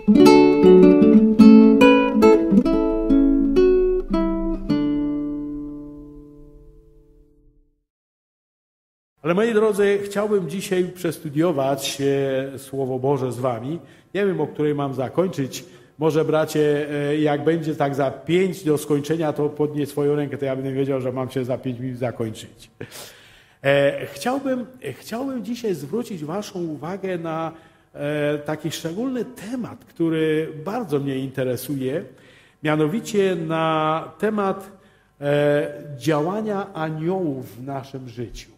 Ale moi drodzy, chciałbym dzisiaj przestudiować Słowo Boże z wami. Nie wiem, o której mam zakończyć. Może bracie, jak będzie tak za 5 do skończenia, to podnieś swoją rękę, to ja będę wiedział, że mam się za 5 minut zakończyć. Chciałbym dzisiaj zwrócić waszą uwagę na taki szczególny temat, który bardzo mnie interesuje, mianowicie na temat działania aniołów w naszym życiu.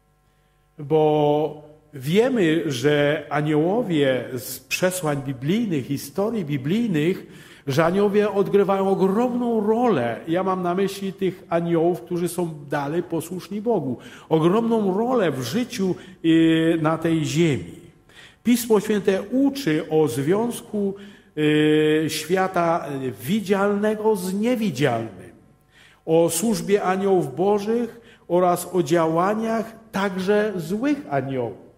Bo wiemy, że aniołowie z przesłań biblijnych, historii biblijnych, że aniołowie odgrywają ogromną rolę. Ja mam na myśli tych aniołów, którzy są dalej posłuszni Bogu. Ogromną rolę w życiu na tej ziemi. Pismo Święte uczy o związku świata widzialnego z niewidzialnym. O służbie aniołów bożych oraz o działaniach także złych aniołów.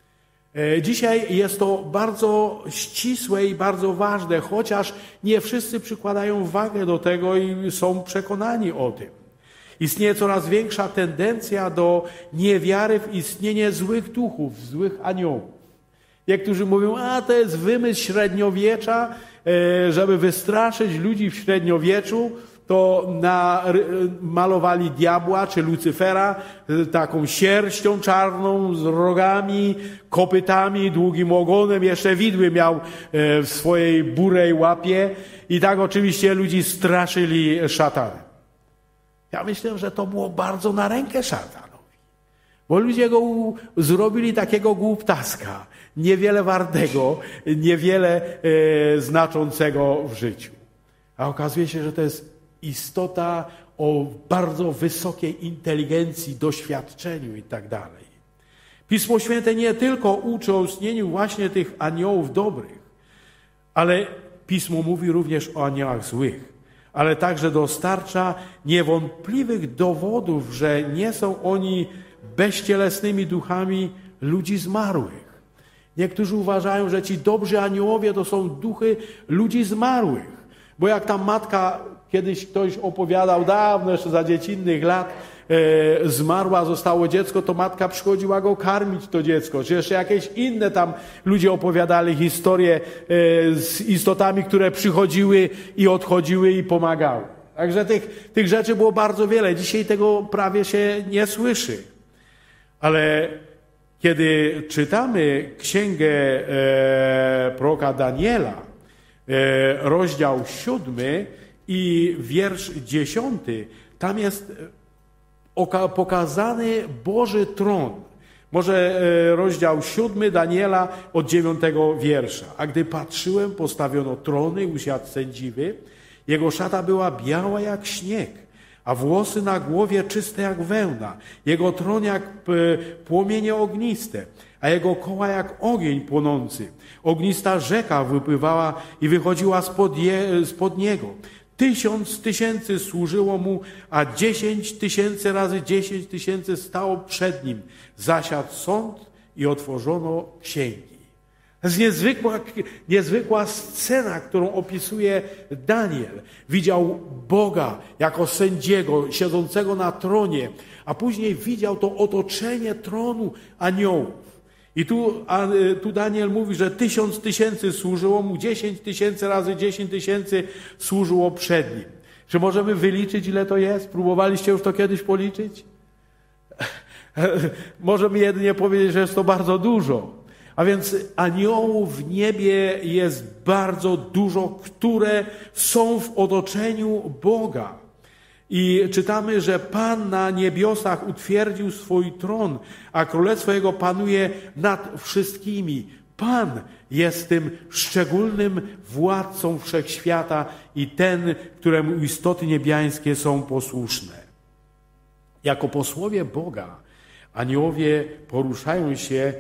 Dzisiaj jest to bardzo ścisłe i bardzo ważne, chociaż nie wszyscy przykładają wagę do tego i są przekonani o tym. Istnieje coraz większa tendencja do niewiary w istnienie złych duchów, złych aniołów. Niektórzy mówią, to jest wymysł średniowiecza, żeby wystraszyć ludzi w średniowieczu, to malowali diabła czy Lucyfera taką sierścią czarną z rogami, kopytami, długim ogonem, jeszcze widły miał w swojej burej łapie i tak oczywiście ludzi straszyli szatanem. Ja myślę, że to było bardzo na rękę szatanowi, bo ludzie go zrobili takiego głuptaska, niewiele wartego, niewiele znaczącego w życiu. A okazuje się, że to jest istota o bardzo wysokiej inteligencji, doświadczeniu i tak dalej. Pismo Święte nie tylko uczy o istnieniu właśnie tych aniołów dobrych, ale Pismo mówi również o aniołach złych, ale także dostarcza niewątpliwych dowodów, że nie są oni bezcielesnymi duchami ludzi zmarłych. Niektórzy uważają, że ci dobrzy aniołowie to są duchy ludzi zmarłych, bo jak ta matka, kiedyś ktoś opowiadał dawno, jeszcze za dziecinnych lat, zmarła, zostało dziecko, to matka przychodziła go karmić, to dziecko. Czy jeszcze jakieś inne tam ludzie opowiadali historie z istotami, które przychodziły i odchodziły i pomagały. Także tych rzeczy było bardzo wiele. Dzisiaj tego prawie się nie słyszy. Ale kiedy czytamy księgę proroka Daniela, rozdział 7 i wiersz 10, tam jest pokazany Boży tron. Może rozdział 7 Daniela od 9 wiersza. A gdy patrzyłem, postawiono trony, usiadł sędziwy. Jego szata była biała jak śnieg, a włosy na głowie czyste jak wełna. Jego tron jak płomienie ogniste, a jego koła jak ogień płonący. Ognista rzeka wypływała i wychodziła spod niego. 1000 tysięcy służyło mu, a 10 tysięcy razy 10 tysięcy stało przed nim. Zasiadł sąd i otworzono księgi. To jest niezwykła scena, którą opisuje Daniel. Widział Boga jako sędziego, siedzącego na tronie, a później widział to otoczenie tronu aniołów. I tu Daniel mówi, że 1000 tysięcy służyło mu, 10 tysięcy razy 10 tysięcy służyło przed nim. Czy możemy wyliczyć, ile to jest? Próbowaliście już to kiedyś policzyć? Możemy jedynie powiedzieć, że jest to bardzo dużo. A więc aniołów w niebie jest bardzo dużo, które są w otoczeniu Boga. I czytamy, że Pan na niebiosach utwierdził swój tron, a królestwo Jego panuje nad wszystkimi. Pan jest tym szczególnym władcą wszechświata i ten, któremu istoty niebiańskie są posłuszne. Jako posłowie Boga aniołowie poruszają się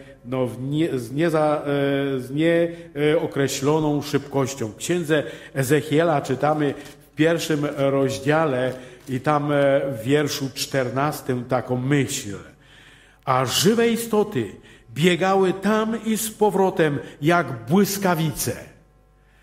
z nieokreśloną szybkością. W księdze Ezechiela czytamy w 1 rozdziale i tam w wierszu 14 taką myśl. A żywe istoty biegały tam i z powrotem jak błyskawice.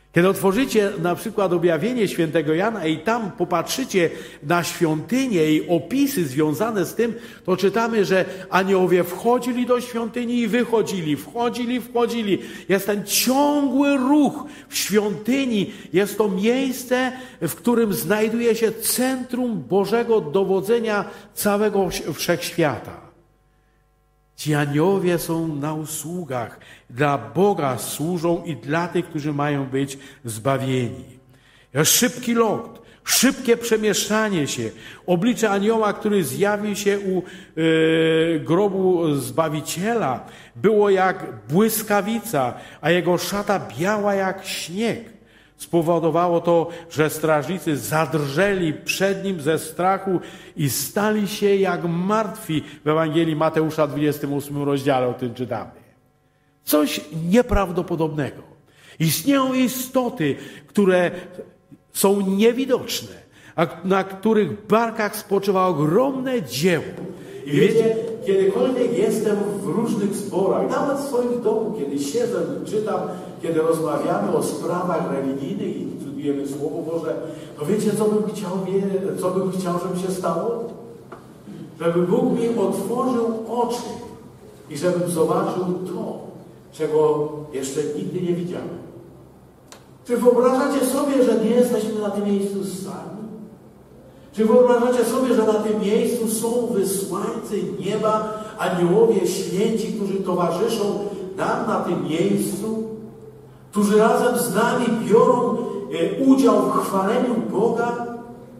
Kiedy otworzycie na przykład objawienie świętego Jana i tam popatrzycie na świątynię i opisy związane z tym, to czytamy, że aniołowie wchodzili do świątyni i wychodzili, wchodzili. Jest ten ciągły ruch w świątyni. Jest to miejsce, w którym znajduje się centrum Bożego dowodzenia całego wszechświata. Ci aniołowie są na usługach, dla Boga służą i dla tych, którzy mają być zbawieni. Szybki lot, szybkie przemieszczanie się. Oblicze anioła, który zjawił się u grobu Zbawiciela, było jak błyskawica, a jego szata biała jak śnieg. Spowodowało to, że strażnicy zadrżeli przed nim ze strachu i stali się jak martwi. W Ewangelii Mateusza 28 rozdziale o tym czytamy. Coś nieprawdopodobnego. Istnieją istoty, które są niewidoczne, a na których barkach spoczywa ogromne dzieło. I wiecie, kiedykolwiek jestem w różnych zborach, nawet w swoim domu, kiedy siedzę i czytam, kiedy rozmawiamy o sprawach religijnych i studiujemy Słowo Boże, to wiecie, co bym chciał, żeby się stało? Żeby Bóg mi otworzył oczy i żebym zobaczył to, czego jeszcze nigdy nie widziałem. Czy wyobrażacie sobie, że nie jesteśmy na tym miejscu sami? Czy wyobrażacie sobie, że na tym miejscu są wysłańcy nieba, aniołowie święci, którzy towarzyszą nam na tym miejscu, którzy razem z nami biorą udział w chwaleniu Boga,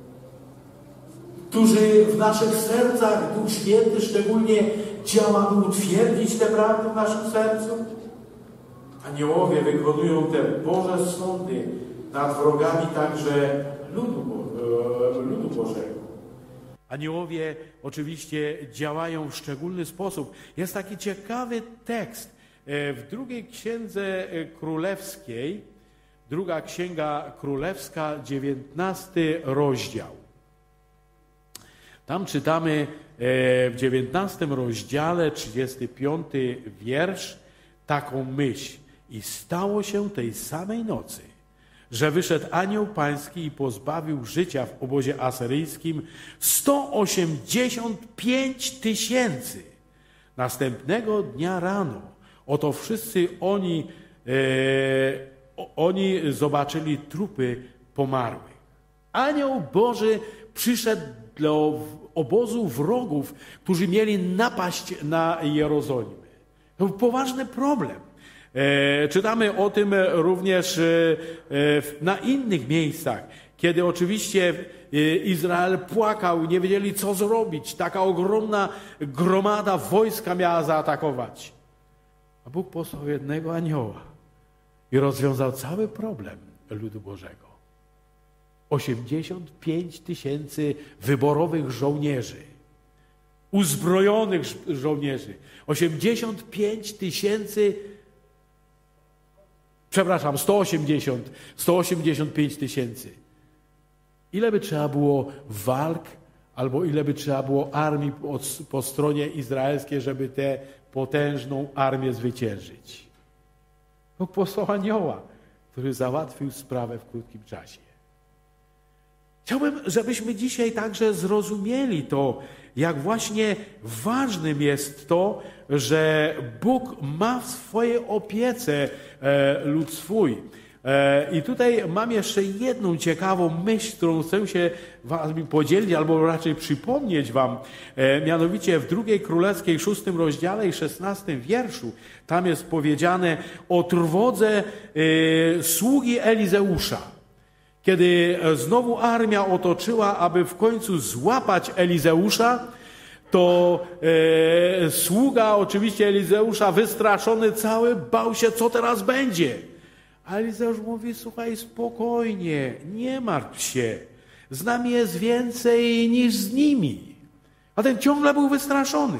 którzy w naszych sercach, Duch Święty szczególnie działa, by utwierdzić te prawdy w naszym sercu? Aniołowie wykonują te Boże sądy nad wrogami także ludu Bożego. Aniołowie oczywiście działają w szczególny sposób. Jest taki ciekawy tekst w drugiej księdze królewskiej, druga księga królewska, 19 rozdział. Tam czytamy w 19 rozdziale, 35 wiersz, taką myśl. I stało się tej samej nocy, że wyszedł anioł pański i pozbawił życia w obozie asyryjskim 185 000. Następnego dnia rano, oto wszyscy oni zobaczyli trupy pomarłych. Anioł Boży przyszedł do obozu wrogów, którzy mieli napaść na Jerozolimę. To był poważny problem. Czytamy o tym również na innych miejscach, kiedy oczywiście Izrael płakał i nie wiedzieli, co zrobić. Taka ogromna gromada wojska miała zaatakować. A Bóg posłał jednego anioła i rozwiązał cały problem ludu Bożego. 85 000 wyborowych żołnierzy, uzbrojonych żołnierzy. 185 000. Ile by trzeba było walk, albo ile by trzeba było armii po stronie izraelskiej, żeby tę potężną armię zwyciężyć? Bóg posłał anioła, który załatwił sprawę w krótkim czasie. Chciałbym, żebyśmy dzisiaj także zrozumieli to, jak właśnie ważnym jest to, że Bóg ma w swojej opiece lud swój. I tutaj mam jeszcze jedną ciekawą myśl, którą chcę się wami podzielić, albo raczej przypomnieć wam. Mianowicie w 2 Królewskiej 6 rozdziale i 16 wierszu, tam jest powiedziane o trwodze sługi Elizeusza. Kiedy znowu armia otoczyła, aby w końcu złapać Elizeusza, to sługa oczywiście Elizeusza, wystraszony cały, bał się, co teraz będzie. A Elizeusz mówi, słuchaj, spokojnie, nie martw się. Z nami jest więcej niż z nimi. A ten ciągle był wystraszony.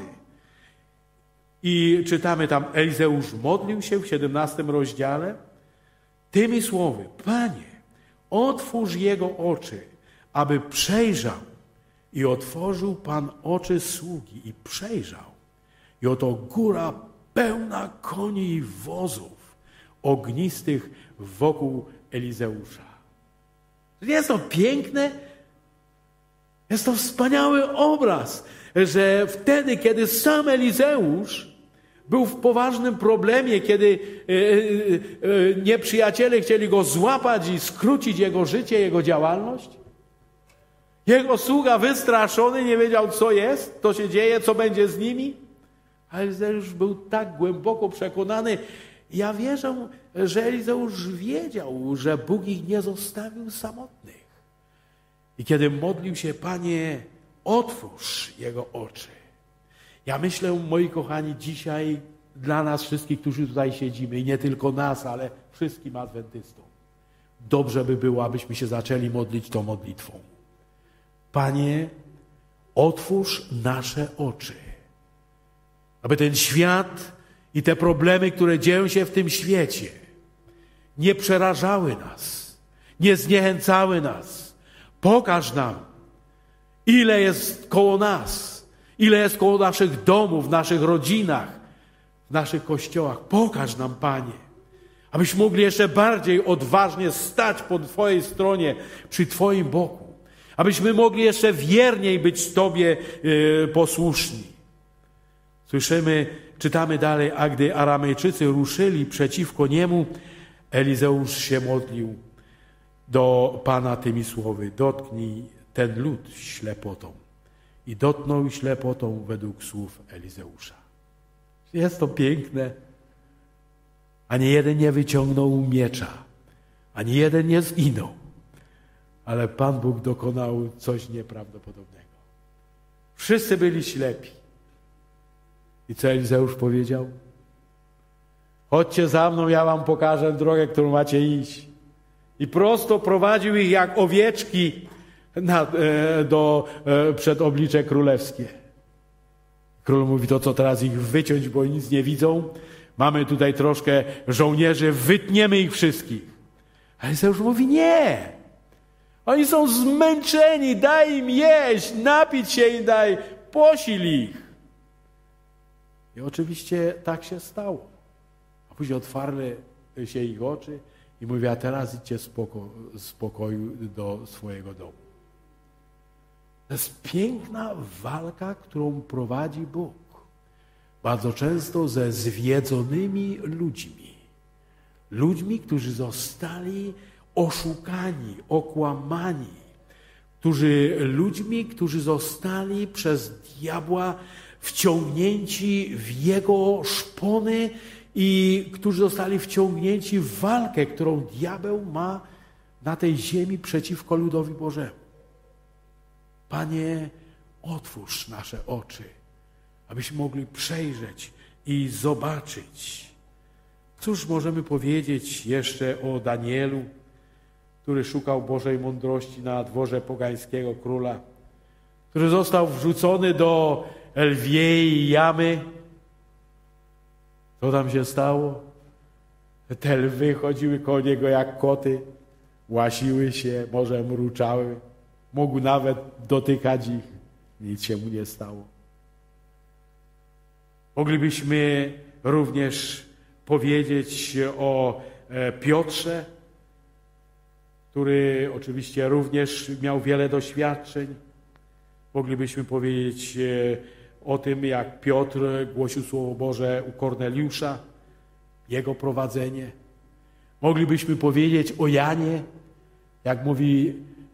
I czytamy tam, Elizeusz modlił się w 17 rozdziale tymi słowy, Panie, otwórz jego oczy, aby przejrzał. I otworzył Pan oczy sługi i przejrzał. I oto góra pełna koni i wozów ognistych wokół Elizeusza. Nie jest to piękne? Jest to wspaniały obraz, że wtedy, kiedy sam Elizeusz był w poważnym problemie, kiedy nieprzyjaciele chcieli go złapać i skrócić jego życie, jego działalność, jego sługa wystraszony, nie wiedział, co jest, co się dzieje, co będzie z nimi. A Elizeusz był tak głęboko przekonany. Ja wierzę, że Elizeusz wiedział, że Bóg ich nie zostawił samotnych. I kiedy modlił się, Panie, otwórz jego oczy. Ja myślę, moi kochani, dzisiaj dla nas wszystkich, którzy tutaj siedzimy, i nie tylko nas, ale wszystkim adwentystom, dobrze by było, abyśmy się zaczęli modlić tą modlitwą. Panie, otwórz nasze oczy, aby ten świat i te problemy, które dzieją się w tym świecie, nie przerażały nas, nie zniechęcały nas. Pokaż nam, ile jest koło nas, ile jest koło naszych domów, w naszych rodzinach, w naszych kościołach. Pokaż nam, Panie, abyśmy mogli jeszcze bardziej odważnie stać po Twojej stronie, przy Twoim boku. Abyśmy mogli jeszcze wierniej być Tobie posłuszni. Słyszymy, czytamy dalej, a gdy Aramejczycy ruszyli przeciwko niemu, Elizeusz się modlił do Pana tymi słowy: dotknij ten lud ślepotą. I dotknął ślepotą według słów Elizeusza. Jest to piękne. Ani jeden nie wyciągnął miecza, ani jeden nie zginął. Ale Pan Bóg dokonał coś nieprawdopodobnego. Wszyscy byli ślepi. I co Elizeusz powiedział? Chodźcie za mną, ja wam pokażę drogę, którą macie iść. I prosto prowadził ich jak owieczki przed oblicze królewskie. Król mówi, to co teraz ich wyciąć, bo nic nie widzą. Mamy tutaj troszkę żołnierzy, wytniemy ich wszystkich. A Elizeusz mówi, nie. Oni są zmęczeni, daj im jeść, napić się im daj, posil ich. I oczywiście tak się stało. A później otwarły się ich oczy i mówi, a teraz idźcie z spokoju do swojego domu. To jest piękna walka, którą prowadzi Bóg. Bardzo często ze zwiedzonymi ludźmi. Ludźmi, którzy zostali oszukani, okłamani. Ludźmi, którzy zostali przez diabła wciągnięci w jego szpony i którzy zostali wciągnięci w walkę, którą diabeł ma na tej ziemi przeciwko ludowi Bożemu. Panie, otwórz nasze oczy, abyśmy mogli przejrzeć i zobaczyć. Cóż możemy powiedzieć jeszcze o Danielu, który szukał Bożej mądrości na dworze pogańskiego króla, który został wrzucony do lwiej jamy. Co tam się stało? Te lwy chodziły koło niego jak koty, łasiły się, może mruczały. Mógł nawet dotykać ich. Nic się mu nie stało. Moglibyśmy również powiedzieć o Piotrze, który oczywiście również miał wiele doświadczeń. Moglibyśmy powiedzieć o tym, jak Piotr głosił Słowo Boże u Korneliusza, jego prowadzenie. Moglibyśmy powiedzieć o Janie, jak mówi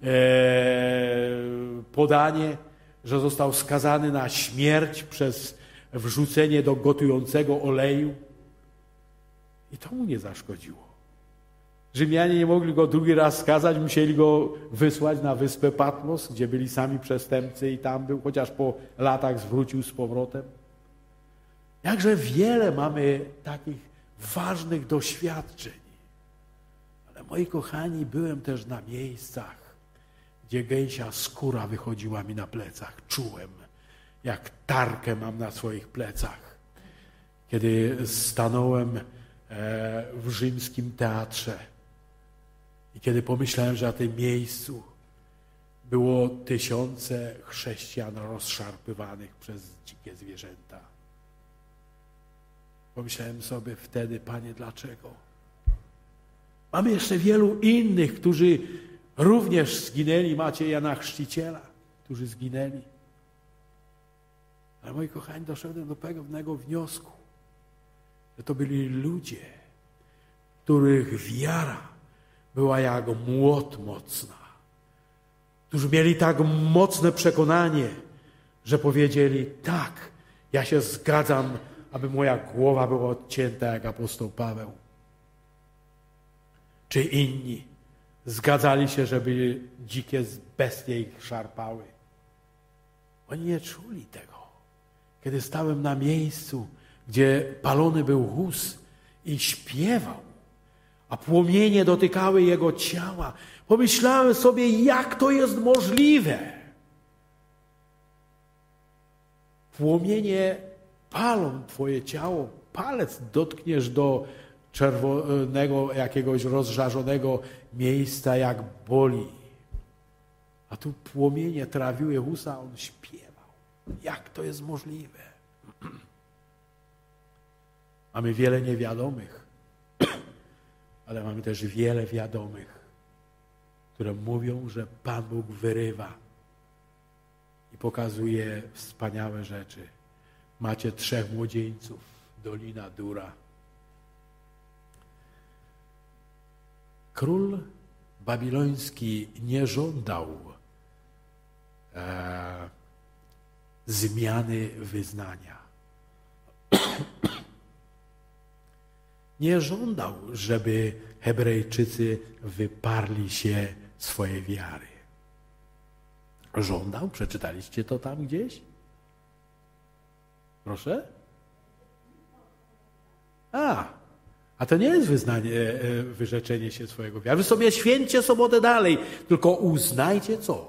podanie, że został skazany na śmierć przez wrzucenie do gotującego oleju. I to mu nie zaszkodziło. Rzymianie nie mogli go drugi raz skazać, musieli go wysłać na wyspę Patmos, gdzie byli sami przestępcy i tam był, chociaż po latach zwrócił z powrotem. Jakże wiele mamy takich ważnych doświadczeń. Ale moi kochani, byłem też na miejscach, gdzie gęsia skóra wychodziła mi na plecach. Czułem, jak tarkę mam na swoich plecach. Kiedy stanąłem w rzymskim teatrze i kiedy pomyślałem, że na tym miejscu było tysiące chrześcijan rozszarpywanych przez dzikie zwierzęta. Pomyślałem sobie wtedy, Panie, dlaczego? Mamy jeszcze wielu innych, którzy również zginęli. Macie Jana Chrzciciela, którzy zginęli. Ale moi kochani, doszedłem do pewnego wniosku, że to byli ludzie, których wiara była jak młot mocna, którzy mieli tak mocne przekonanie, że powiedzieli: tak, ja się zgadzam, aby moja głowa była odcięta jak apostoł Paweł. Czy inni zgadzali się, żeby dzikie bestie ich szarpały. Oni nie czuli tego. Kiedy stałem na miejscu, gdzie palony był Hus i śpiewał, a płomienie dotykały jego ciała, pomyślałem sobie, jak to jest możliwe. Płomienie palą twoje ciało, palec dotkniesz do czerwonego, jakiegoś rozżarzonego miejsca, jak boli. A tu płomienie trawiły Husa, a on śpiewał. Jak to jest możliwe? Mamy wiele niewiadomych, ale mamy też wiele wiadomych, które mówią, że Pan Bóg wyrywa i pokazuje wspaniałe rzeczy. Macie 3 młodzieńców, Dolina Dura. Król babiloński nie żądał zmiany wyznania. Nie żądał, żeby Hebrajczycy wyparli się swojej wiary. Żądał? Przeczytaliście to tam gdzieś? Proszę? A to nie jest wyrzeczenie się swojego wiary. Wy sobie święćcie sobotę dalej, tylko uznajcie co?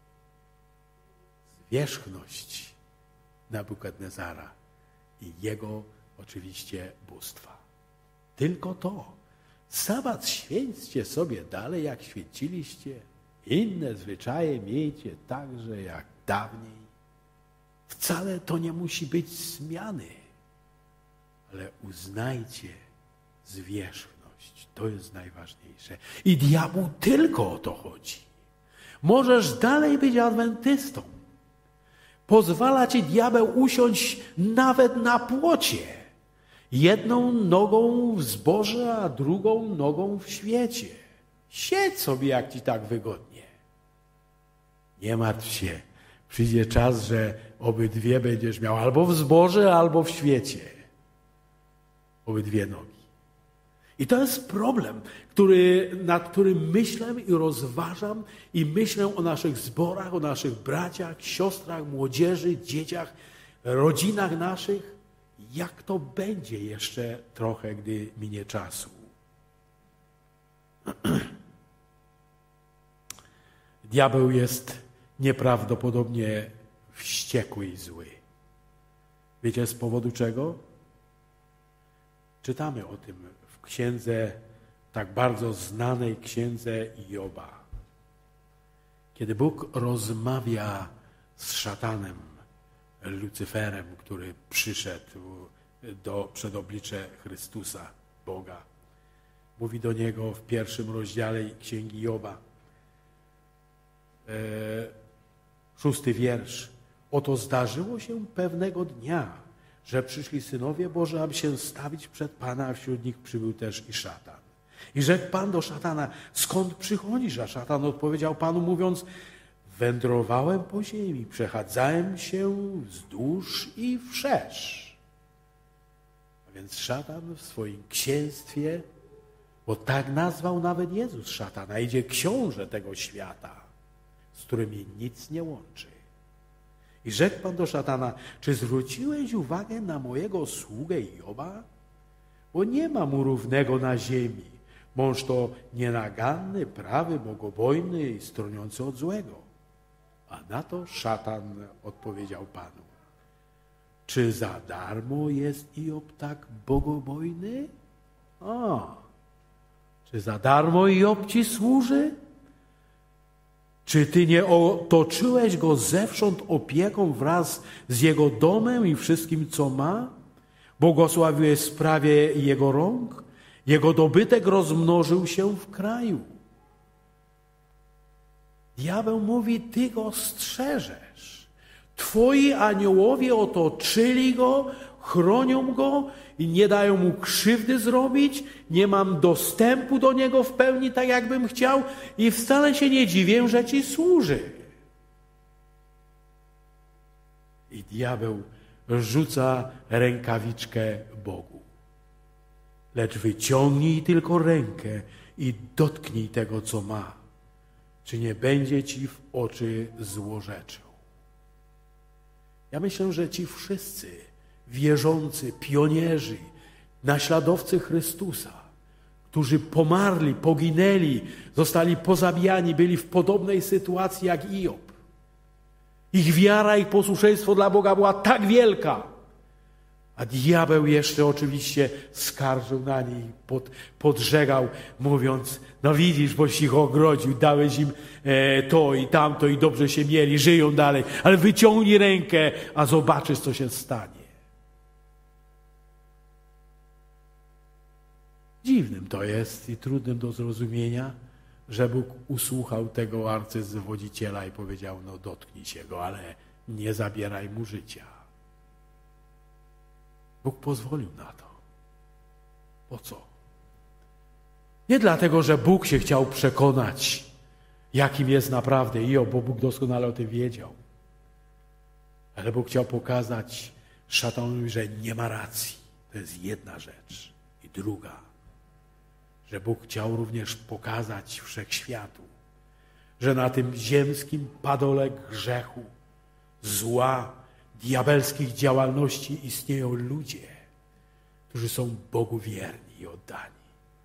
Zwierzchność Nabukadnezara i jego oczywiście bóstwa. Tylko to. Sabat święćcie sobie dalej, jak święciliście. Inne zwyczaje miejcie także jak dawniej. Wcale to nie musi być zmiany, ale uznajcie zwierzchność. To jest najważniejsze. I diabłu tylko o to chodzi. Możesz dalej być adwentystą. Pozwala ci diabeł usiąść nawet na płocie. Jedną nogą w zboże, a drugą nogą w świecie. Siedź sobie, jak ci tak wygodnie. Nie martw się. Przyjdzie czas, że obydwie będziesz miał albo w zboże, albo w świecie. Obydwie nogi. I to jest problem, nad którym myślę i rozważam i myślę o naszych zborach, o naszych braciach, siostrach, młodzieży, dzieciach, rodzinach naszych. Jak to będzie jeszcze trochę, gdy minie czasu. Diabeł jest nieprawdopodobnie wściekły i zły. Wiecie z powodu czego? Czytamy o tym w księdze, tak bardzo znanej księdze Joba. Kiedy Bóg rozmawia z szatanem, Lucyferem, który przyszedł przed oblicze Chrystusa, Boga. Mówi do niego w 1 rozdziale księgi Joba, 6 wiersz. Oto zdarzyło się pewnego dnia, że przyszli synowie Boży, aby się stawić przed Pana, a wśród nich przybył też i szatan. I rzekł Pan do szatana: skąd przychodzisz? A szatan odpowiedział Panu, mówiąc: wędrowałem po ziemi, przechadzałem się wzdłuż i wszerz. A więc szatan w swoim księstwie, bo tak nazwał nawet Jezus szatana, idzie książę tego świata, z którymi nic nie łączy. I rzekł Pan do szatana: czy zwróciłeś uwagę na mojego sługę Joba? Bo nie ma mu równego na ziemi. Mąż to nienaganny, prawy, bogobojny i stroniący od złego. A na to szatan odpowiedział Panu: czy za darmo jest Job tak bogobojny? Czy za darmo Job ci służy? Czy ty nie otoczyłeś go zewsząd opieką wraz z jego domem i wszystkim, co ma? Błogosławiłeś sprawie jego rąk Jego dobytek rozmnożył się w kraju. Diabeł mówi, ty go strzeżesz. Twoi aniołowie otoczyli go, chronią go i nie dają mu krzywdy zrobić. Nie mam dostępu do niego w pełni tak, jakbym chciał i wcale się nie dziwię, że ci służy. I diabeł rzuca rękawiczkę Bogu. Lecz wyciągnij tylko rękę i dotknij tego, co ma. Czy nie będzie ci w oczy złorzeczył? Ja myślę, że ci wszyscy wierzący, pionierzy, naśladowcy Chrystusa, którzy pomarli, poginęli, zostali pozabijani, byli w podobnej sytuacji jak Hiob. Ich wiara, ich posłuszeństwo dla Boga była tak wielka, a diabeł jeszcze oczywiście skarżył na nich, podżegał, mówiąc, no widzisz, boś ich ogrodził, dałeś im to i tamto i dobrze się mieli, żyją dalej, ale wyciągnij rękę, a zobaczysz, co się stanie. Dziwnym to jest i trudnym do zrozumienia, że Bóg usłuchał tego arcydwodziciela i powiedział, no dotknij się go, ale nie zabieraj mu życia. Bóg pozwolił na to. Po co? Nie dlatego, że Bóg się chciał przekonać, jakim jest naprawdę Hiob, bo Bóg doskonale o tym wiedział. Ale Bóg chciał pokazać szatanowi, że nie ma racji. To jest jedna rzecz. I druga, że Bóg chciał również pokazać wszechświatu, że na tym ziemskim padole grzechu, zła, diabelskich działalności istnieją ludzie, którzy są Bogu wierni i oddani.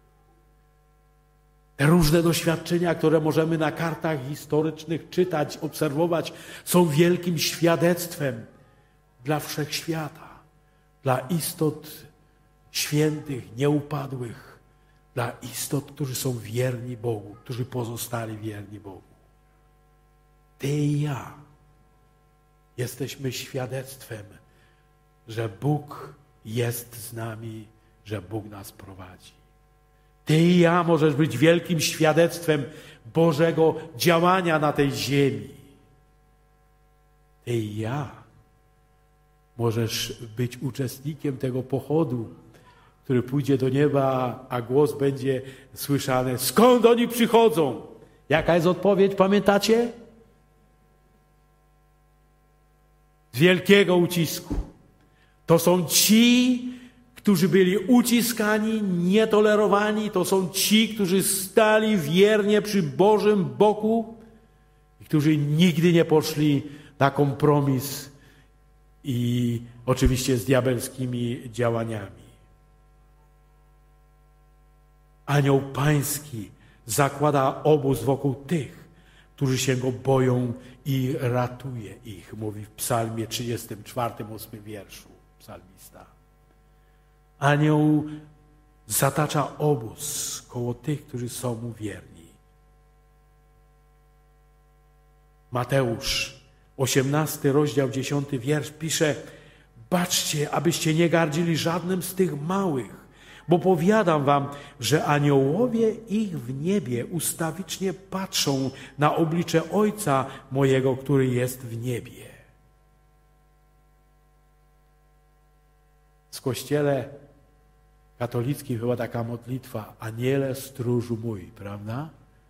Te różne doświadczenia, które możemy na kartach historycznych czytać, obserwować, są wielkim świadectwem dla wszechświata, dla istot świętych, nieupadłych, dla istot, którzy są wierni Bogu, którzy pozostali wierni Bogu. Ty i ja jesteśmy świadectwem, że Bóg jest z nami, że Bóg nas prowadzi. Ty i ja możesz być wielkim świadectwem Bożego działania na tej ziemi. Ty i ja możesz być uczestnikiem tego pochodu, który pójdzie do nieba, a głos będzie słyszany. Skąd oni przychodzą? Jaka jest odpowiedź, pamiętacie? Z wielkiego ucisku. To są ci, którzy byli uciskani, nietolerowani. To są ci, którzy stali wiernie przy Bożym boku i którzy nigdy nie poszli na kompromis i oczywiście z diabelskimi działaniami. Anioł Pański zakłada obóz wokół tych, którzy się Go boją i ratuje ich, mówi w psalmie 34, 8 wierszu psalmista. Anioł zatacza obóz koło tych, którzy są Mu wierni. Mateusz, 18 rozdział, 10 wiersz pisze: baczcie, abyście nie gardzili żadnym z tych małych, bo powiadam wam, że aniołowie ich w niebie ustawicznie patrzą na oblicze Ojca mojego, który jest w niebie. W kościele katolickim była taka modlitwa: Aniele stróżu mój, prawda?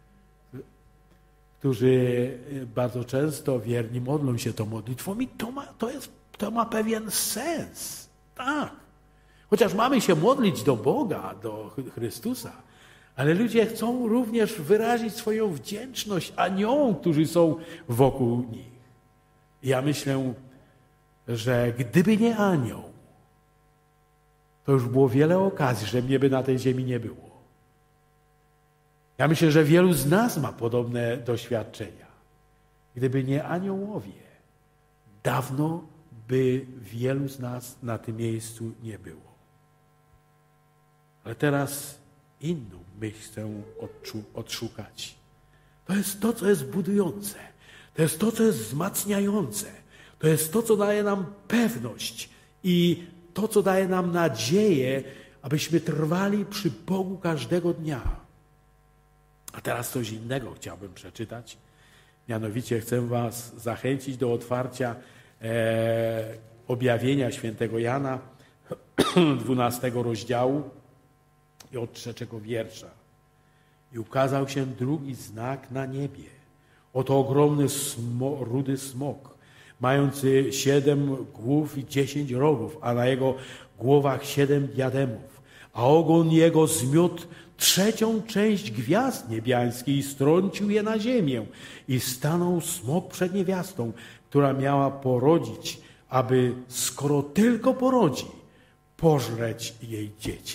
Którzy bardzo często wierni modlą się tą modlitwą i to ma pewien sens. Tak. Chociaż mamy się modlić do Boga, do Chrystusa, ale ludzie chcą również wyrazić swoją wdzięczność aniołom, którzy są wokół nich. Ja myślę, że gdyby nie anioł, to już było wiele okazji, że mnie by na tej ziemi nie było. Ja myślę, że wielu z nas ma podobne doświadczenia. Gdyby nie aniołowie, dawno by wielu z nas na tym miejscu nie było. Ale teraz inną myśl chcę odszukać. To jest to, co jest budujące. To jest to, co jest wzmacniające. To jest to, co daje nam pewność i to, co daje nam nadzieję abyśmy trwali przy Bogu każdego dnia. A teraz coś innego chciałbym przeczytać. Mianowicie chcę was zachęcić do otwarcia objawienia świętego Jana, 12 rozdziału i od 3 wiersza. I ukazał się drugi znak na niebie. Oto ogromny rudy smok, mający 7 głów i 10 rogów, a na jego głowach 7 diademów. A ogon jego zmiótł 1/3 część gwiazd niebiańskich i strącił je na ziemię. I stanął smok przed niewiastą, która miała porodzić, aby skoro tylko porodzi, pożreć jej dziecię.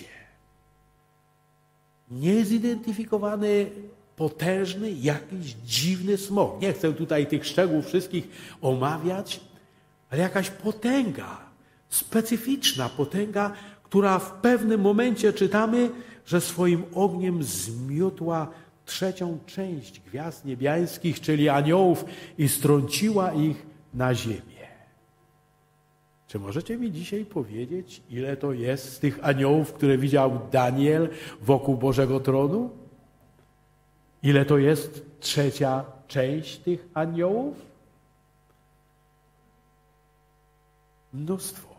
Niezidentyfikowany, potężny, jakiś dziwny smok. Nie chcę tutaj tych szczegółów wszystkich omawiać, ale jakaś potęga, specyficzna potęga, która w pewnym momencie czytamy, że swoim ogniem zmiotła 1/3 część gwiazd niebiańskich, czyli aniołów, i strąciła ich na ziemię. Czy możecie mi dzisiaj powiedzieć, ile to jest z tych aniołów, które widział Daniel wokół Bożego Tronu? Ile to jest 1/3 część tych aniołów? Mnóstwo.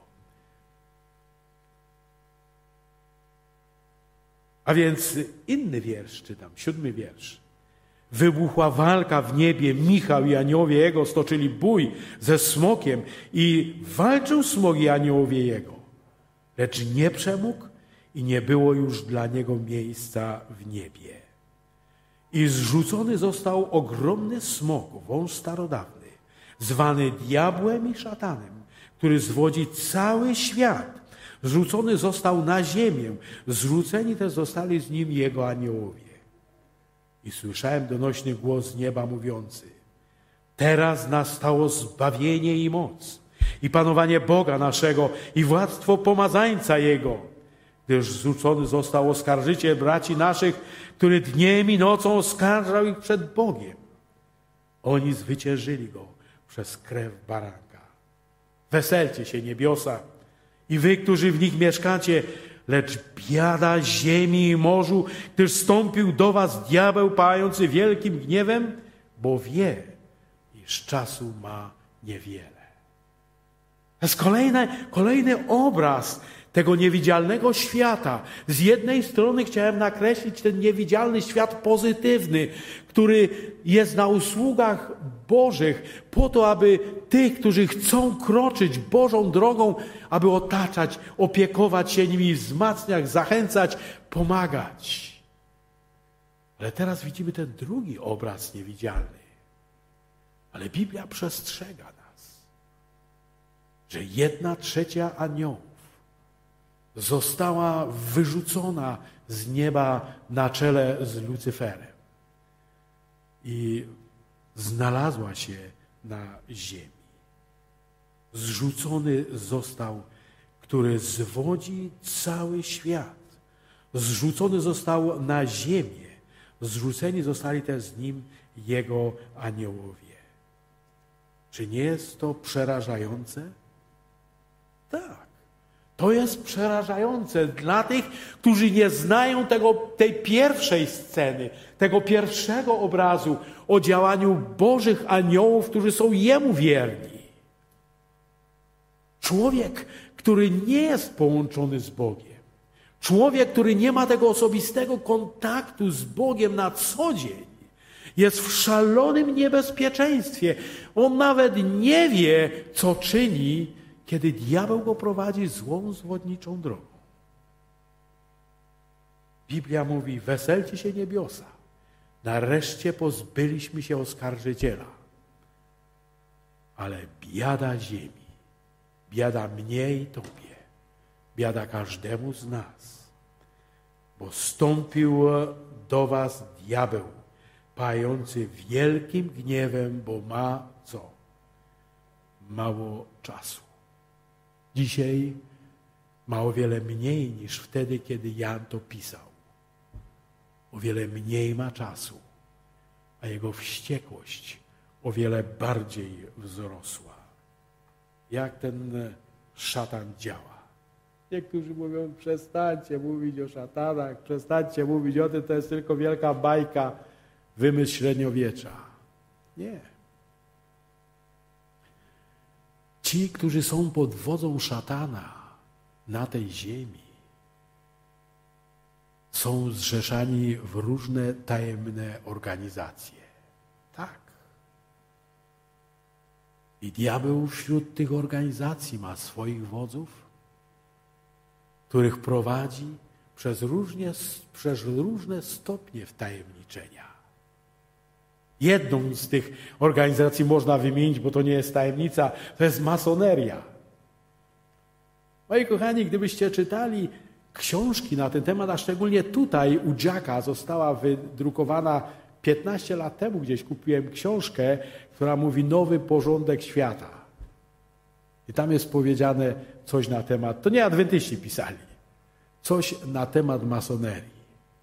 A więc inny wiersz czytam, 7 wiersz. Wybuchła walka w niebie, Michał i aniołowie jego stoczyli bój ze smokiem i walczył smok i aniołowie jego. Lecz nie przemógł i nie było już dla niego miejsca w niebie. I zrzucony został ogromny smok, wąż starodawny, zwany diabłem i szatanem, który zwodzi cały świat. Zrzucony został na ziemię, zrzuceni też zostali z nim jego aniołowie. I słyszałem donośny głos z nieba mówiący: teraz nastało zbawienie i moc, i panowanie Boga naszego, i władztwo pomazańca Jego, gdyż zrzucony został oskarżyciel braci naszych, który dniem i nocą oskarżał ich przed Bogiem. Oni zwyciężyli Go przez krew baranka. Weselcie się, niebiosa, i wy, którzy w nich mieszkacie, lecz biada ziemi i morzu, gdyż stąpił do was diabeł pałający wielkim gniewem, bo wie, iż czasu ma niewiele. To jest kolejny obraz tego niewidzialnego świata. Z jednej strony chciałem nakreślić ten niewidzialny świat pozytywny, który jest na usługach Bożych po to, aby tych, którzy chcą kroczyć Bożą drogą, aby otaczać, opiekować się nimi, wzmacniać, zachęcać, pomagać. Ale teraz widzimy ten drugi obraz niewidzialny. Ale Biblia przestrzega nas, że 1/3 aniołów została wyrzucona z nieba na czele z Lucyferem i znalazła się na ziemi. Zrzucony został, który zwodzi cały świat. Zrzucony został na ziemię. Zrzuceni zostali też z nim jego aniołowie. Czy nie jest to przerażające? Tak. To jest przerażające dla tych, którzy nie znają tej pierwszej sceny, tego pierwszego obrazu o działaniu Bożych aniołów, którzy są Jemu wierni. Człowiek, który nie jest połączony z Bogiem, człowiek, który nie ma tego osobistego kontaktu z Bogiem na co dzień, jest w szalonym niebezpieczeństwie. On nawet nie wie, co czyni, kiedy diabeł go prowadzi złą, zwodniczą drogą. Biblia mówi: weselcie się, niebiosa. Nareszcie pozbyliśmy się oskarżyciela. Ale biada ziemi, biada mnie i tobie, biada każdemu z nas, bo stąpił do was diabeł, pający wielkim gniewem, bo ma co? Mało czasu. Dzisiaj ma o wiele mniej niż wtedy, kiedy Jan to pisał. O wiele mniej ma czasu, a jego wściekłość o wiele bardziej wzrosła. Jak ten szatan działa? Niektórzy mówią, przestańcie mówić o szatanach, przestańcie mówić o tym, to jest tylko wielka bajka, wymysł średniowiecza. Nie. Ci, którzy są pod wodzą szatana na tej ziemi, są zrzeszani w różne tajemne organizacje. Tak. I diabeł wśród tych organizacji ma swoich wodzów, których prowadzi przez różne stopnie wtajemniczenia. Jedną z tych organizacji można wymienić, bo to nie jest tajemnica, to jest masoneria. Moi kochani, gdybyście czytali książki na ten temat, a szczególnie tutaj u Jacka została wydrukowana 15 lat temu, gdzieś kupiłem książkę, która mówi Nowy porządek świata. I tam jest powiedziane coś na temat, to nie adwentyści pisali, coś na temat masonerii.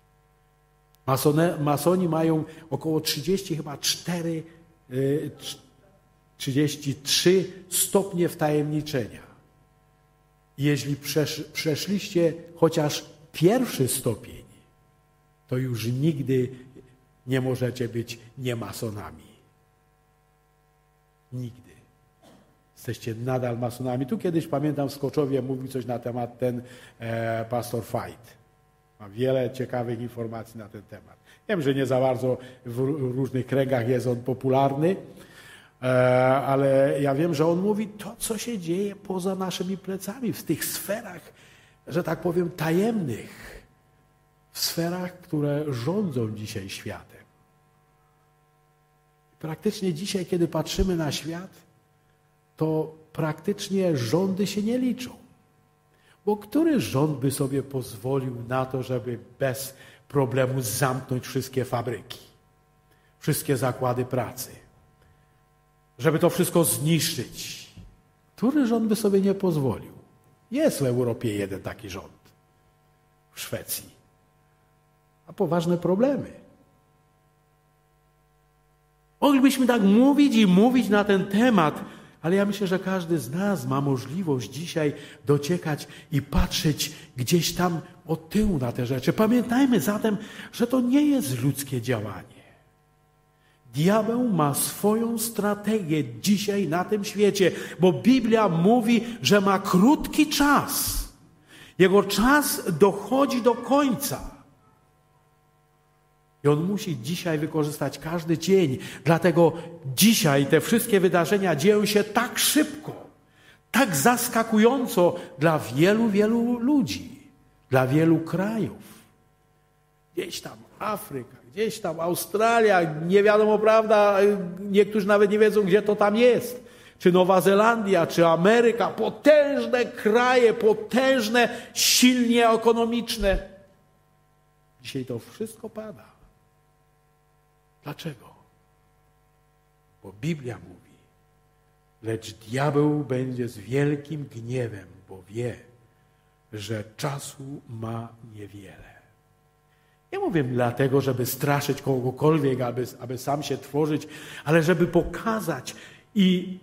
Masoni mają około 33 stopnie wtajemniczenia. Jeśli przeszliście chociaż pierwszy stopień, to już nigdy nie możecie być niemasonami. Nigdy. Jesteście nadal masonami. Tu kiedyś, pamiętam, w Skoczowie mówił coś na temat ten pastor Fight. Ma wiele ciekawych informacji na ten temat. Wiem, że nie za bardzo w różnych kręgach jest on popularny, ale ja wiem, że on mówi to, co się dzieje poza naszymi plecami, w tych sferach, że tak powiem, tajemnych, w sferach, które rządzą dzisiaj światem. Praktycznie dzisiaj, kiedy patrzymy na świat, to praktycznie rządy się nie liczą. Bo który rząd by sobie pozwolił na to, żeby bez problemu zamknąć wszystkie fabryki, wszystkie zakłady pracy, żeby to wszystko zniszczyć? Który rząd by sobie nie pozwolił? Jest w Europie jeden taki rząd, w Szwecji. A poważne problemy. Moglibyśmy tak mówić i mówić na ten temat, ale ja myślę, że każdy z nas ma możliwość dzisiaj dociekać i patrzeć gdzieś tam od tyłu na te rzeczy. Pamiętajmy zatem, że to nie jest ludzkie działanie. Diabeł ma swoją strategię dzisiaj na tym świecie, bo Biblia mówi, że ma krótki czas. Jego czas dochodzi do końca. I on musi dzisiaj wykorzystać każdy dzień. Dlatego dzisiaj te wszystkie wydarzenia dzieją się tak szybko, tak zaskakująco dla wielu, wielu ludzi, dla wielu krajów. Gdzieś tam Afryka, gdzieś tam Australia, nie wiadomo, prawda, niektórzy nawet nie wiedzą, gdzie to tam jest. Czy Nowa Zelandia, czy Ameryka, potężne kraje, potężne, silnie ekonomiczne. Dzisiaj to wszystko pada. Dlaczego? Bo Biblia mówi, lecz diabeł będzie z wielkim gniewem, bo wie, że czasu ma niewiele. Nie mówię dlatego, żeby straszyć kogokolwiek, aby sam się tworzyć, ale żeby pokazać i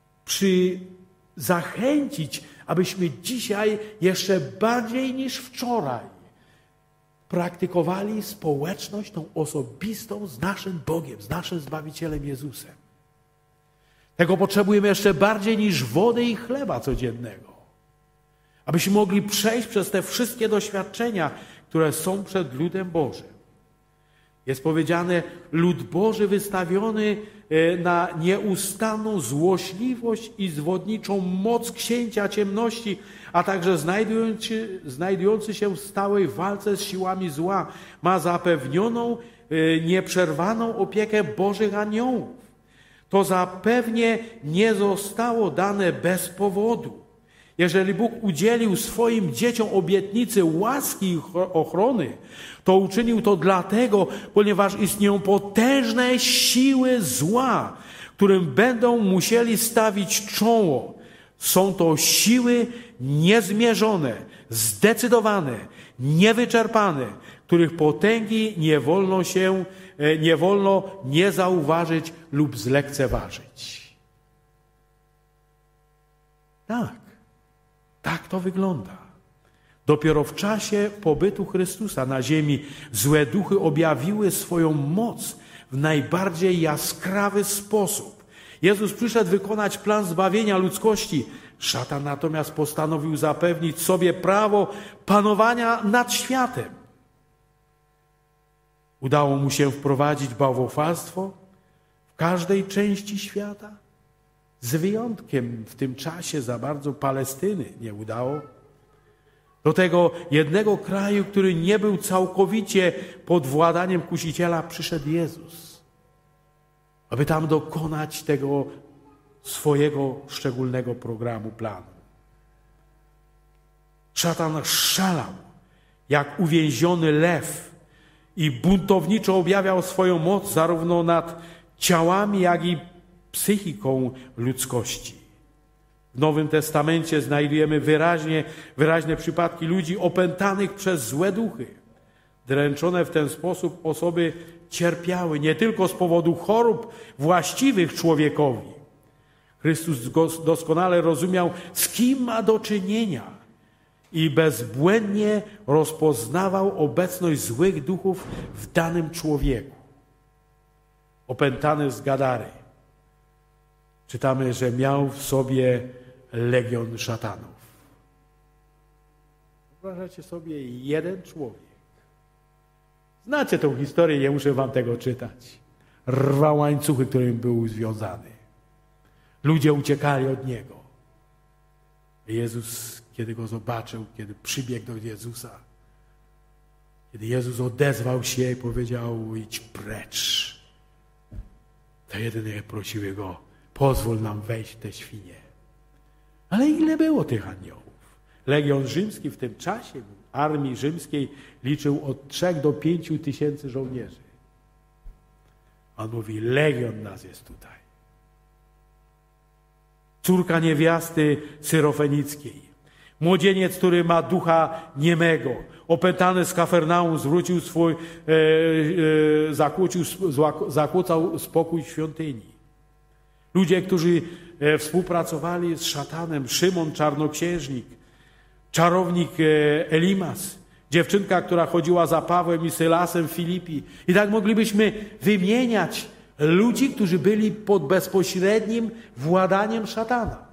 zachęcić, abyśmy dzisiaj jeszcze bardziej niż wczoraj praktykowali społeczność tą osobistą z naszym Bogiem, z naszym Zbawicielem Jezusem. Tego potrzebujemy jeszcze bardziej niż wody i chleba codziennego. Abyśmy mogli przejść przez te wszystkie doświadczenia, które są przed ludem Bożym. Jest powiedziane, lud Boży wystawiony na nieustanną złośliwość i zwodniczą moc księcia ciemności, a także znajdujący się w stałej walce z siłami zła, ma zapewnioną, nieprzerwaną opiekę Bożych aniołów. To zapewnie nie zostało dane bez powodu. Jeżeli Bóg udzielił swoim dzieciom obietnicy łaski i ochrony, to uczynił to dlatego, ponieważ istnieją potężne siły zła, którym będą musieli stawić czoło. Są to siły niezmierzone, zdecydowane, niewyczerpane, których potęgi nie wolno nie zauważyć lub zlekceważyć. Tak to wygląda. Dopiero w czasie pobytu Chrystusa na ziemi złe duchy objawiły swoją moc w najbardziej jaskrawy sposób. Jezus przyszedł wykonać plan zbawienia ludzkości. Szatan natomiast postanowił zapewnić sobie prawo panowania nad światem. Udało mu się wprowadzić bałwochwalstwo w każdej części świata, z wyjątkiem w tym czasie za bardzo Palestyny nie udało. Do tego jednego kraju, który nie był całkowicie pod władaniem kusiciela, przyszedł Jezus, aby tam dokonać tego swojego szczególnego programu, planu. Szatan szalał jak uwięziony lew i buntowniczo objawiał swoją moc zarówno nad ciałami, jak i psychiką ludzkości. W Nowym Testamencie znajdujemy wyraźne przypadki ludzi opętanych przez złe duchy. Dręczone w ten sposób osoby cierpiały nie tylko z powodu chorób właściwych człowiekowi. Chrystus doskonale rozumiał, z kim ma do czynienia i bezbłędnie rozpoznawał obecność złych duchów w danym człowieku. Opętany z Gadary. Czytamy, że miał w sobie legion szatanów. Wyobrażacie sobie, jeden człowiek. Znacie tę historię, nie muszę wam tego czytać. Rwał łańcuchy, którym był związany. Ludzie uciekali od niego. Jezus, kiedy go zobaczył, kiedy przybiegł do Jezusa, kiedy Jezus odezwał się i powiedział: idź precz, to jedynie prosiły go: pozwól nam wejść w te świnie. Ale ile było tych aniołów? Legion rzymski w tym czasie, armii rzymskiej, liczył od 3 do 5 tysięcy żołnierzy. On mówi: legion nas jest tutaj. Córka niewiasty Syrofenickiej. Młodzieniec, który ma ducha niemego. Opętany z Kafernaum zwrócił zakłócał spokój świątyni. Ludzie, którzy współpracowali z szatanem. Szymon Czarnoksiężnik, czarownik Elimas, dziewczynka, która chodziła za Pawłem i Sylasem w Filipi. I tak moglibyśmy wymieniać ludzi, którzy byli pod bezpośrednim władaniem szatana.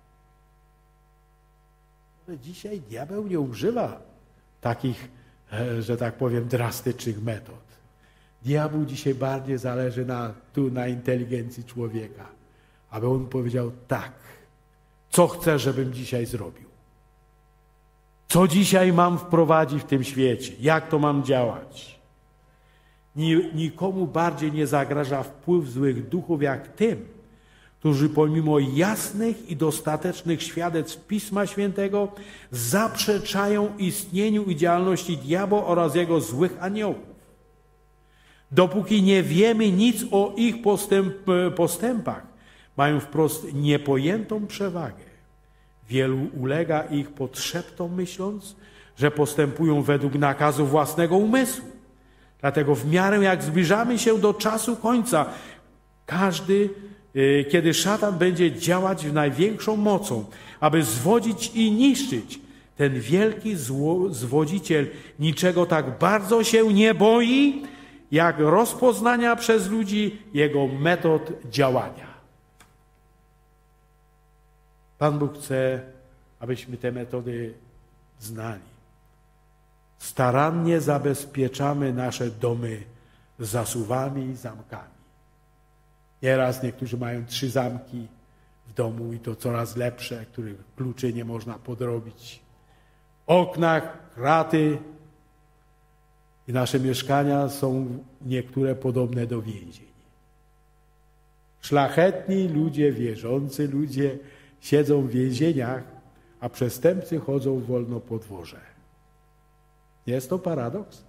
Ale dzisiaj diabeł nie używa takich, że tak powiem, drastycznych metod. Diabłu dzisiaj bardziej zależy na inteligencji człowieka, aby on powiedział: tak, co chcę, żebym dzisiaj zrobił? Co dzisiaj mam wprowadzić w tym świecie? Jak to mam działać? Nikomu bardziej nie zagraża wpływ złych duchów jak tym, którzy pomimo jasnych i dostatecznych świadectw Pisma Świętego zaprzeczają istnieniu i działalności diabła oraz jego złych aniołów. Dopóki nie wiemy nic o ich postępach, mają wprost niepojętą przewagę. Wielu ulega ich podszeptom, myśląc, że postępują według nakazu własnego umysłu. Dlatego w miarę jak zbliżamy się do czasu końca, kiedy szatan będzie działać w największą mocą, aby zwodzić i niszczyć, ten wielki zwodziciel niczego tak bardzo się nie boi, jak rozpoznania przez ludzi jego metod działania. Pan Bóg chce, abyśmy te metody znali. Starannie zabezpieczamy nasze domy zasuwami i zamkami. Nieraz niektórzy mają 3 zamki w domu i to coraz lepsze, których kluczy nie można podrobić. Okna, kraty i nasze mieszkania są niektóre podobne do więzień. Szlachetni ludzie, wierzący ludzie siedzą w więzieniach, a przestępcy chodzą wolno po dworze. Jest to paradoks?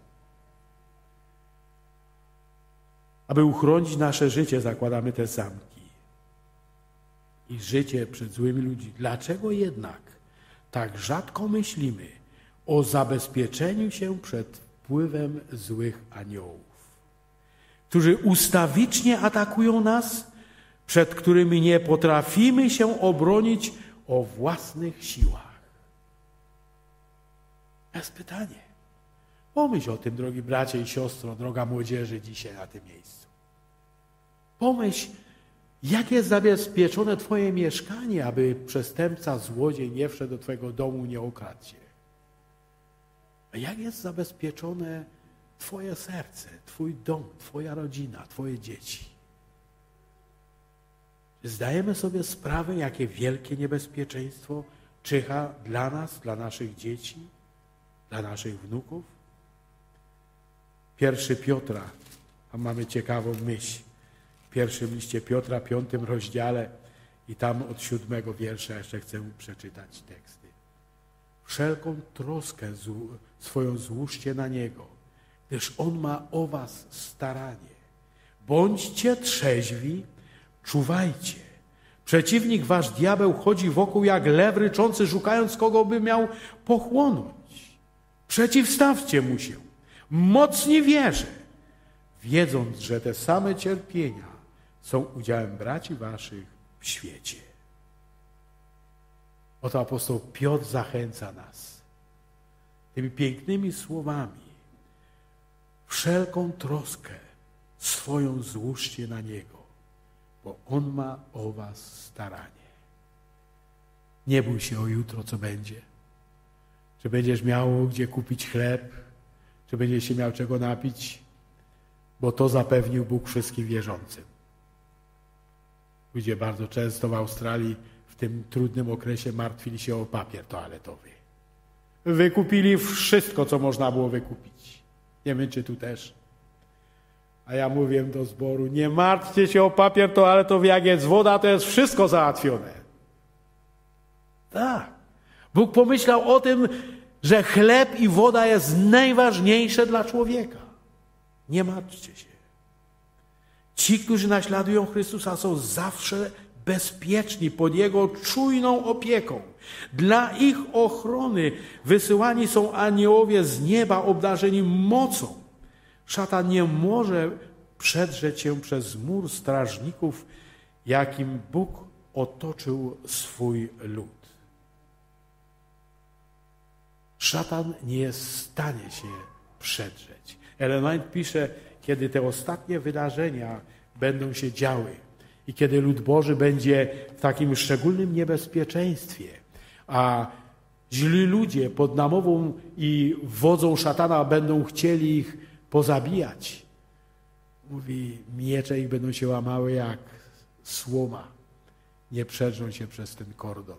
Aby uchronić nasze życie, zakładamy te zamki. I życie przed złymi ludźmi. Dlaczego jednak tak rzadko myślimy o zabezpieczeniu się przed wpływem złych aniołów, którzy ustawicznie atakują nas, przed którymi nie potrafimy się obronić o własnych siłach? To jest pytanie. Pomyśl o tym, drogi bracie i siostro, droga młodzieży dzisiaj na tym miejscu. Pomyśl, jak jest zabezpieczone twoje mieszkanie, aby przestępca, złodziej nie wszedł do twojego domu, nie okradł cię. A jak jest zabezpieczone twoje serce, twój dom, twoja rodzina, twoje dzieci? Zdajemy sobie sprawę, jakie wielkie niebezpieczeństwo czyha dla nas, dla naszych dzieci, dla naszych wnuków? 1 Piotra, a mamy ciekawą myśl. W pierwszym liście Piotra, 5 rozdziale i tam od 7 wiersza jeszcze chcę przeczytać teksty. Wszelką troskę swoją złóżcie na Niego, gdyż On ma o was staranie. Bądźcie trzeźwi, czuwajcie. Przeciwnik wasz diabeł chodzi wokół jak lew ryczący, szukając kogo by miał pochłonąć. Przeciwstawcie mu się, mocni wierze, wiedząc, że te same cierpienia są udziałem braci waszych w świecie. Oto apostoł Piotr zachęca nas tymi pięknymi słowami. Wszelką troskę swoją złóżcie na Niego, bo On ma o was staranie. Nie bój się o jutro, co będzie. Czy będziesz miał gdzie kupić chleb, czy będziesz się miał czego napić, bo to zapewnił Bóg wszystkim wierzącym. Ludzie bardzo często w Australii w tym trudnym okresie martwili się o papier toaletowy. Wykupili wszystko, co można było wykupić. Nie wiem, czy tu też. A ja mówię do zboru, nie martwcie się o papier toaletowy, jak jest woda, to jest wszystko załatwione. Tak. Bóg pomyślał o tym, że chleb i woda jest najważniejsze dla człowieka. Nie martwcie się. Ci, którzy naśladują Chrystusa, są zawsze bezpieczni pod Jego czujną opieką. Dla ich ochrony wysyłani są aniołowie z nieba obdarzeni mocą. Szatan nie może przedrzeć się przez mur strażników, jakim Bóg otoczył swój lud. Szatan nie jest w stanie się przedrzeć. Ellen White pisze, kiedy te ostatnie wydarzenia będą się działy i kiedy lud Boży będzie w takim szczególnym niebezpieczeństwie, a źli ludzie pod namową i wodzą szatana będą chcieli ich pozabijać. Mówi, miecze ich będą się łamały jak słoma. Nie przedrzą się przez ten kordon.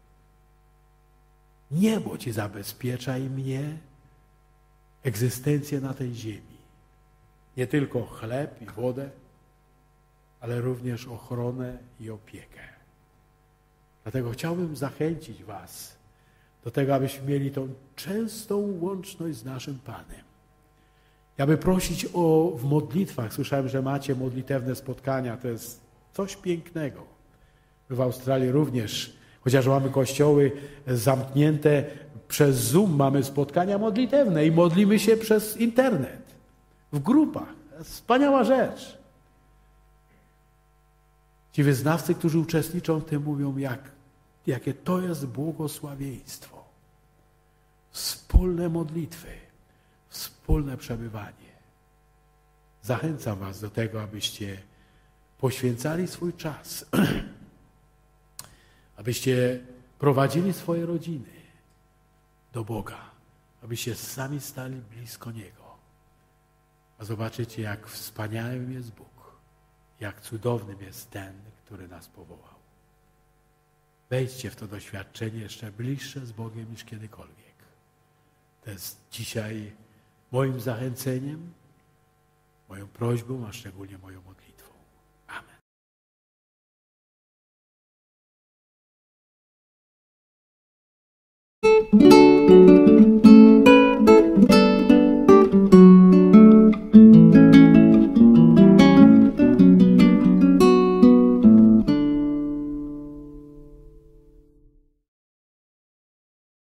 Niebo ci zabezpiecza i mnie egzystencję na tej ziemi. Nie tylko chleb i wodę, ale również ochronę i opiekę. Dlatego chciałbym zachęcić was do tego, abyśmy mieli tą częstą łączność z naszym Panem. Ja by prosić w modlitwach. Słyszałem, że macie modlitewne spotkania. To jest coś pięknego. My w Australii również, chociaż mamy kościoły zamknięte, przez Zoom mamy spotkania modlitewne i modlimy się przez internet. W grupach. Wspaniała rzecz. Ci wyznawcy, którzy uczestniczą w tym, mówią, jakie to jest błogosławieństwo. Wspólne modlitwy, wspólne przebywanie. Zachęcam was do tego, abyście poświęcali swój czas, abyście prowadzili swoje rodziny do Boga, abyście sami stali blisko Niego. A zobaczycie, jak wspaniałym jest Bóg, jak cudownym jest ten, który nas powołał. Wejdźcie w to doświadczenie jeszcze bliższe z Bogiem niż kiedykolwiek. To jest dzisiaj moim zachęceniem, moją prośbą, a szczególnie moją modlitwą. Amen.